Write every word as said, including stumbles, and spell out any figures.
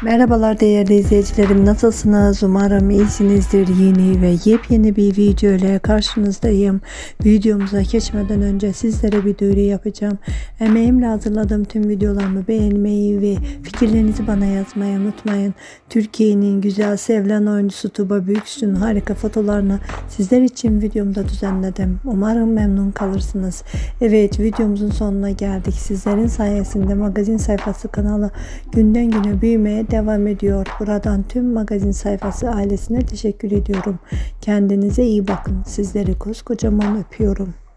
Merhabalar değerli izleyicilerim, nasılsınız? Umarım iyisinizdir. Yeni ve yepyeni bir video ile karşınızdayım. Videomuza geçmeden önce sizlere bir duyuru yapacağım. Emeğimle hazırladığım tüm videolarımı beğenmeyi ve fikirlerinizi bana yazmayı unutmayın. Türkiye'nin güzel sevilen oyuncusu Tuba Büyüksü'nün harika fotolarını sizler için videomda düzenledim. Umarım memnun kalırsınız. Evet, videomuzun sonuna geldik. Sizlerin sayesinde magazin sayfası kanalı günden güne büyümeye devam ediyor. Buradan tüm magazin sayfası ailesine teşekkür ediyorum. Kendinize iyi bakın. Sizleri koskocaman öpüyorum.